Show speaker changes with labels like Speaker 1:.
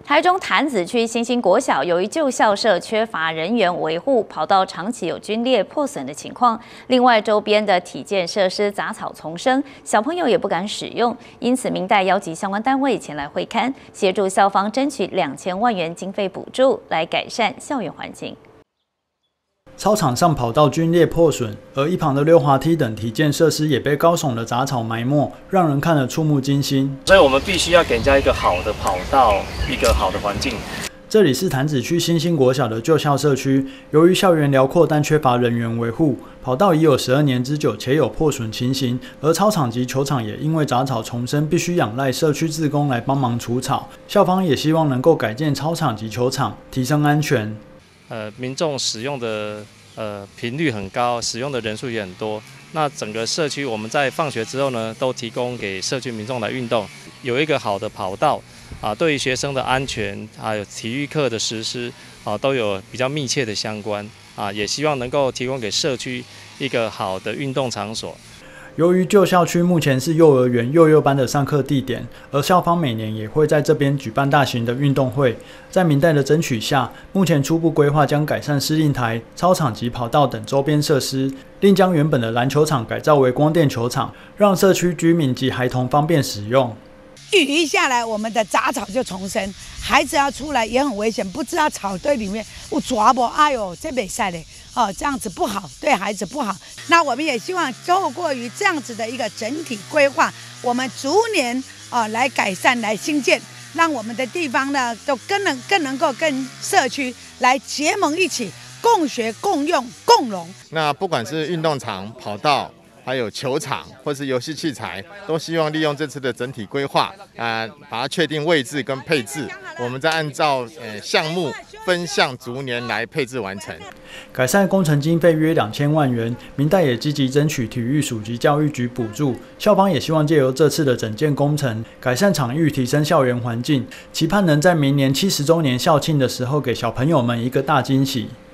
Speaker 1: 台中潭子区新兴国小由于旧校舍缺乏人员维护，跑道长期有龟裂破损的情况。另外，周边的体健设施杂草丛生，小朋友也不敢使用。因此，民代邀集相关单位前来会勘，协助校方争取2000万元经费补助，来改善校园环境。
Speaker 2: 操场上跑道龟裂破损，而一旁的溜滑梯等体健设施也被高耸的杂草埋没，让人看了触目惊心。
Speaker 3: 所以我们必须要给人家一个好的跑道，一个好的环境。
Speaker 2: 这里是潭子区新兴国小的旧校社区，由于校园辽阔，但缺乏人员维护，跑道已有12年之久，且有破损情形。而操场及球场也因为杂草丛生，必须仰赖社区志工来帮忙除草。校方也希望能够改建操场及球场，提升安全。
Speaker 3: 民众使用的频率很高，使用的人数也很多。那整个社区我们在放学之后呢，都提供给社区民众来运动，有一个好的跑道对于学生的安全还有体育课的实施都有比较密切的相关也希望能够提供给社区一个好的运动场所。
Speaker 2: 由于旧校区目前是幼儿园、幼幼班的上课地点，而校方每年也会在这边举办大型的运动会。在民代的争取下，目前初步规划将改善司令台、操场及跑道等周边设施，另将原本的篮球场改造为光电球场，让社区居民及孩童方便使用。
Speaker 4: 雨一下来，我们的杂草就丛生，孩子要出来也很危险，不知道草堆里面有抓不？哎呦，这没晒嘞！哦，这样子不好，对孩子不好。那我们也希望透过于这样子的一个整体规划，我们逐年来改善、来兴建，让我们的地方呢都更能够跟社区来结盟一起，共学、共用、共荣。
Speaker 5: 那不管是运动场、跑道。 还有球场或是游戏器材，都希望利用这次的整体规划，把它确定位置跟配置，我们再按照项目分项逐年来配置完成。
Speaker 2: 改善工程经费约2000万元，民代也积极争取体育署及教育局补助。校方也希望借由这次的整建工程，改善场域，提升校园环境，期盼能在明年70周年校庆的时候，给小朋友们一个大惊喜。